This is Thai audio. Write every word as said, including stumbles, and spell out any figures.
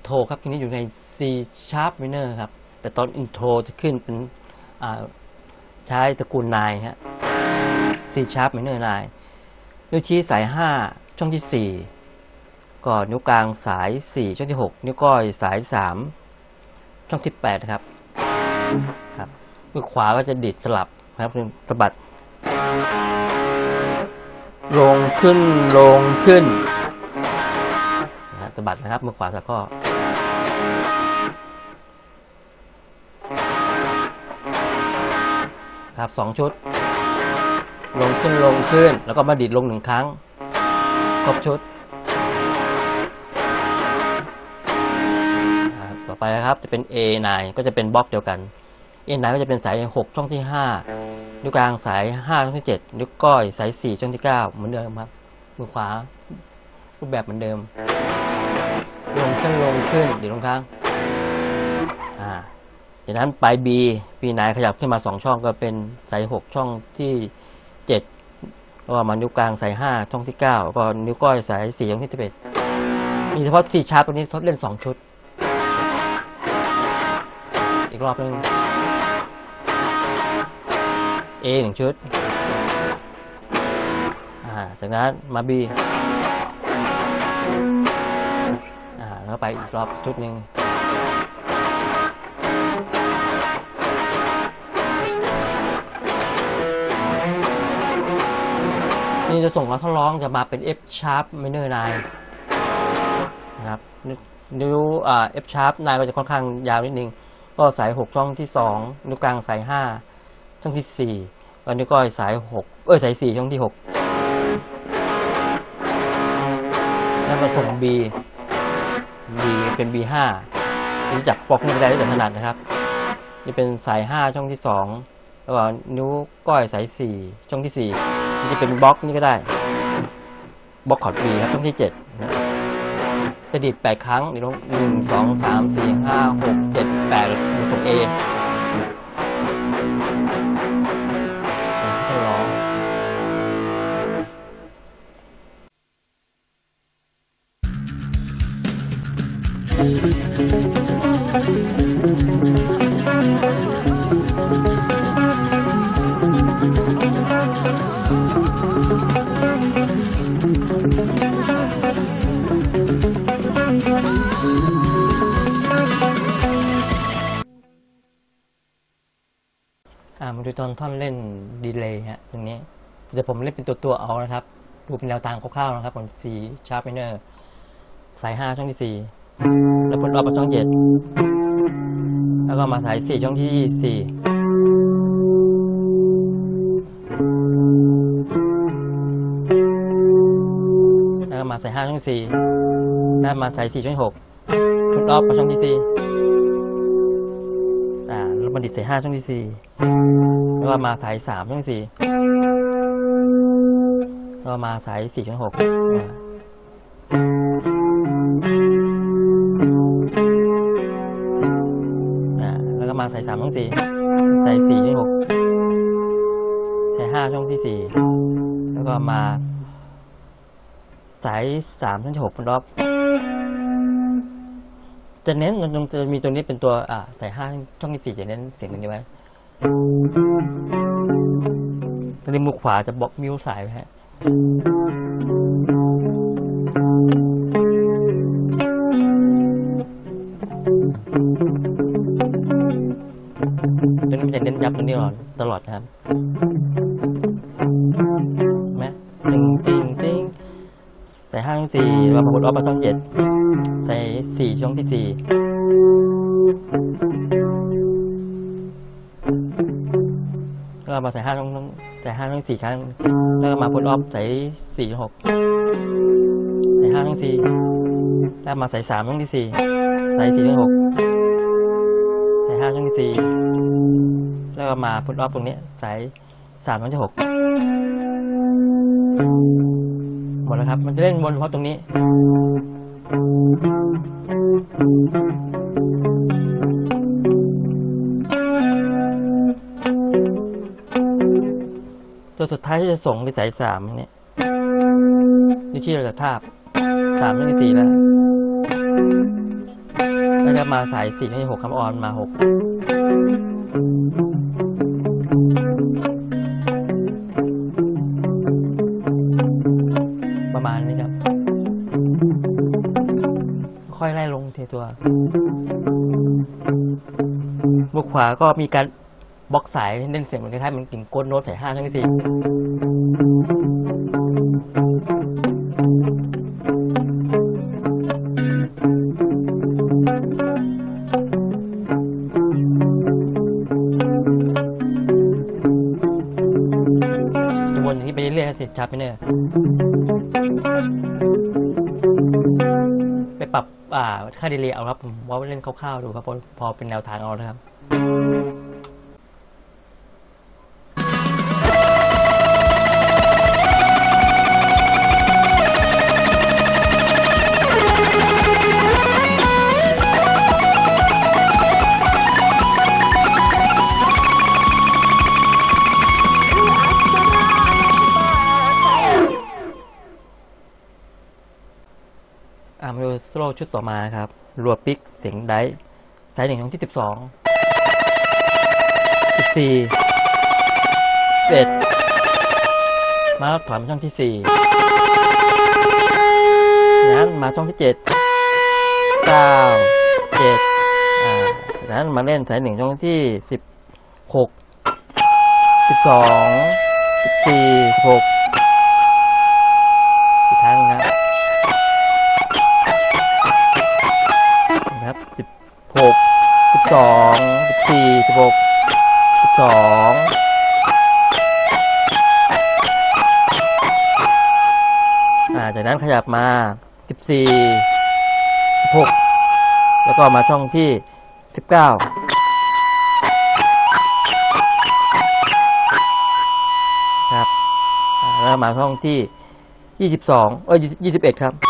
ทรครับทีนี้อยู่ใน C sharp minor ครับแต่ตอนอินโทรจะขึ้นเป็นใช้ตระกูลไนน์ฮะ C sharp minor ไนน์นิ้วชี้สายห้าช่องที่สี่ก็นิ้วกลางสายสี่ช่องที่หกนิ้วก้อยสายสามช่องที่แปดครับครับมือขวาก็จะดิดสลับครับสะบัดลงขึ้นลงขึ้นนะสะบัดนะครับมือขวาสักข้อครับสองชุดลงขึ้นลงขึ้นแล้วก็มาดิดลงหนึ่งครั้งครบชุดต่อไปนะครับจะเป็น เอ ไนน์ ก็จะเป็นบล็อกเดียวกัน เอ ไนน์ ก็จะเป็นสายหกช่องที่ห้านิ้วกลางสายห้าช่องที่เจ็ดนิ้วก้อยสายสี่ช่องที่เก้าเหมือนเดิมครับมือขวารูปแบบเหมือนเดิมลงขึ้นลงขึ้นดิดลงครั้งอ่าจากนั้นไป B B ไนน์ ขยับขึ้นมาสองช่องก็เป็นสายหกช่องที่เจ็ดแล้วก็มานิ้วกลางสายห้าช่องที่เก้าแล้วก็นิ้วก้อยสายสี่ช่องที่สิบเอ็ดมีเฉพาะ C sharp ตัวนี้ทดเล่นสองชุดอีกรอบนึง A หนึ่งชุดอ่าจากนั้นมา B อ่าแล้วไปอีกรอบชุดหนึ่งนี่จะส่งเราท่อนร้องจะมาเป็น F sharp minor ไนน์ นะครับนิ้วอ่า F sharp ไนน์ ก็จะค่อนข้างยาวนิดนึงก็สายหกช่องที่สองนิ้วกลางสายห้าช่องที่สี่แล้วนิ้วก้อยสายหกเอ้ยสายสี่ช่องที่หกแล้วมาส่ง B B เป็น บี ห้า ที่จับปอกนิ้วได้แต่ถนัดนะครับนี่เป็นสายห้าช่องที่สองแล้วก็นิ้วก้อยสายสี่ช่องที่สี่นี่เป็นบล็อกนี่ก็ได้บล็อกคอร์ด B ครับช่องที่เจ็ดนะจะดีดแปดครั้งนี่ลงหนึ่งสองสามสี่ห้าหกเจ็ดแปดส่ง A ให้ร้องมาดูตอนท่อนเล่นดีเลย์ฮะตรงนี้เดี๋ยวผมเล่นเป็นตัวตัวเอานะครับดูเป็นแนวทางคร่าวๆนะครับของ C sharp minor สายห้าช่องที่สี่แล้วพ้นรอบมาช่องเจ็ดแล้วก็มาสายสี่ช่องที่สี่แล้วก็มาสายห้าช่องสี่แล้วมาสายสี่ช่องหกพ้นรอบมาช่องที่สี่อ่าแล้วมาดิดสายห้าช่องที่สี่แล้วก็มาสายสามช่องสี่แล้วก็มาสายสี่ช่องหกแล้วก็มาสายสามช่องสี่สายสี่ช่องหกสายห้าช่องที่สี่แล้วก็มาสายสามช่องที่หกเป็นรอบจะเน้นมันจะมีตัวนี้เป็นตัวอ่าสายห้าช่องที่สี่จะเน้นเสียงตรงนี้ไว้ตอนนี้มือขวาจะบล็อกมิวสายไว้ฮะตอนนี้มันจะเน้นยับตรงนี้ตลอดตลอดนะครับไหมติงติงติงใส่ห้าช่องสี่มาประกดออฟมาช่องเจ็ดใส่สี่ช่องที่สี่แล้วมาใส่ห้าช่องใส่ห้าช่องสี่ครั้งแล้วก็มาพุทออฟใส่สี่หกใส่ห้าช่องสี่แล้วมาใส่สามช่องที่สี่ใส่สี่ช่องหกใส่ห้าช่องที่สี่แล้วก็มาพุทออฟตรงนี้ใส่สามช่องที่หกหมดแล้วครับมันจะเล่นวนเพราะตรงนี้ตัวสุดท้ายที่จะส่งไปสายสามเนี่ยนี่ที่เราจะทาบสามช่องที่สี่แล้วแล้วก็มาสายสี่ช่องที่หกครับออนมาหกประมาณนี้ครับค่อยไล่ลงทีตัวมือขวาก็มีการบล็อกสายเล่นเสียงเหมือนคล้ายๆเหมือนกิ่งก้นโน้ตสายห้าช่องที่สี่วนอย่างนี้ไปเรื่อยๆเสร็จชับไปเนี่ยไปปรับอ่าค่าดีเลย์เอาครับผมว่าเล่นคร่าวๆดูครับพอพอเป็นแนวทางเอานะครับอ่ามาดูโซโล่ชุดต่อมาครับรัวปิกเสียงไดซ์สายหนึ่งช่องที่สิบสองสิบสี่สิบเอ็ดมาถอยมาช่องที่สี่นั้นมาช่องที่เจ็ดเก้าเจ็ดอ่านั้นมาเล่นสายหนึ่งช่องที่สิบหกสิบสองสิบสี่สิบหกอีกครั้งครับนะครับสิบหกสิบสองสิบสี่สิบหกสิบสองอ่าจากนั้นขยับมาสิบสี่สิบหกแล้วก็มาช่องที่สิบเก้าครับแล้วมาช่องที่ยี่สิบสองเอ้ยยี่สิบเอ็ดครับ